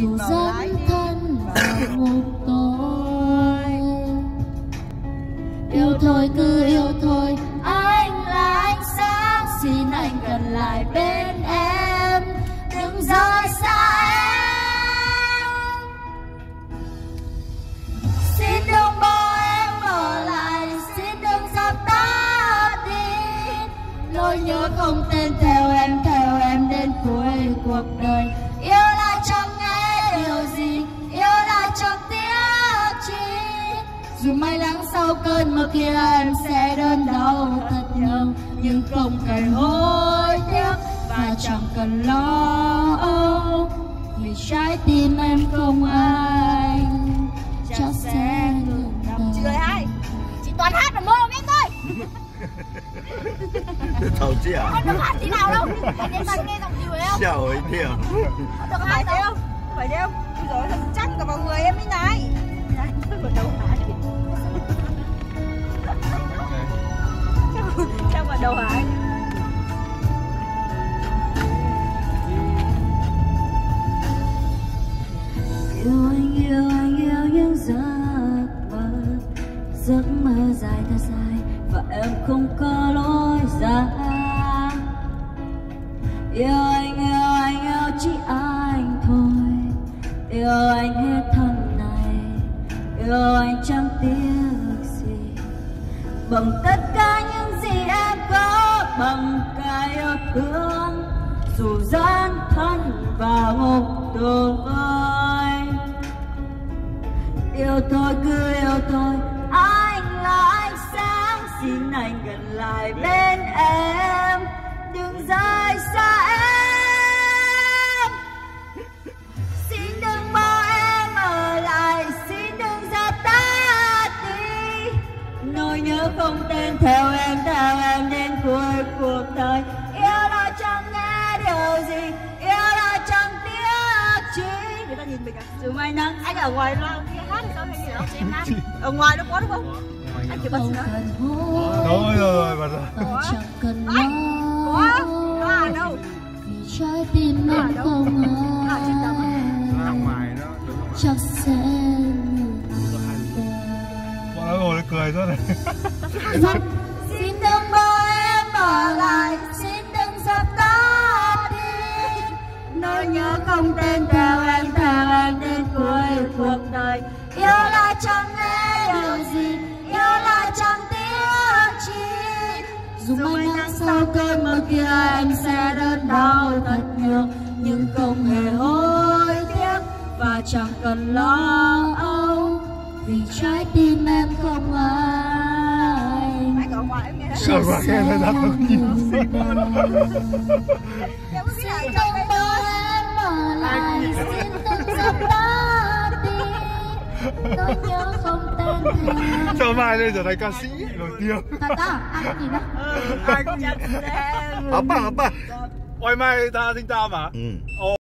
dù dấn thân vào ngục tối. Yêu thôi cứ yêu thôi, anh là ánh sáng, xin anh gần lại bên em, đừng rời xa em. Xin đừng bỏ em ở lại, xin đừng dập tắt đi nỗi nhớ không tên theo em đến cuối cuộc đời. Yêu là chẳng nghe điều gì, yêu là chẳng tiếc chi, dù may mắn sau cơn mưa kia em sẽ đớn đau thật nhiều, nhưng không cần hối tiếc và chẳng cần lo âu, vì trái tim em không ai chắc sẽ ngừng đời. Chị ơi ai? Chị toàn hát mà mơ biết thôi. Thầu chứ à? Con được hát tí nào đâu. Anh em toàn nghe giọng chị phải không? Chào ấy thiểu. Được hát đâu? Phải đâu? Rồi thật chắc cả vào người em ấy này. Đâu hả? Chắc vào đầu hả anh? Yêu anh những giấc mơ dài thật dài và em không có lối ra. Yêu anh chỉ anh thôi, yêu anh hết thân này, yêu anh chẳng tiếc gì, bằng tất cả những gì em có, bằng cả yêu thương dù dấn thân vào ngục tối. Yêu thôi cứ yêu thôi, anh là ánh sáng, xin anh gần lại bên em, đừng rời xa em. Xin đừng bỏ em ở lại, xin đừng dập tắt đi nỗi nhớ không tên theo em đến cuối cuộc đời. Yêu là chẳng nghe điều gì, yêu là chẳng tiếc chi. Người ta nhìn mình à? Dù may nắng Anh ở ngoài lo kia hát thì sao hay gì đó chị em hát? Ở ngoài nó có đúng không? Anh chỉ bật không nữa. cần hối Rồi bật rồi. và chẳng cần Có à lo, đâu? vì trái tim em không Ra ai ngoài đó. chắc sẽ ngừng đời. Bọn nó ngồi cười rất này. Xin đừng bỏ em ở lại, xin đừng dập tắt đi nỗi nhớ không tên theo em đến cuối cuộc đời. Yêu là chẳng nghe điều gì, yêu là chẳng tiếc chi, dù may mắn sau cơn mưa kia em sẽ đớn đau thật nhiều, nhưng không hề hối tiếc và chẳng cần lo âu, vì trái tim em không ai Anh ở ngoài em nghe hết. Ở ngoài nghe thấy thật ngừng đời. Em có biết là Xin trong đừng cái bỏ em ở lại, xin đừng dập tắt đi nỗi nhớ không tên theo. Cho mai đây trở thành ca sĩ nổi tiếng. Thật à? Ai có gì đó? anh chắc sẽ Apa? Oi mai ta sinh tao mà.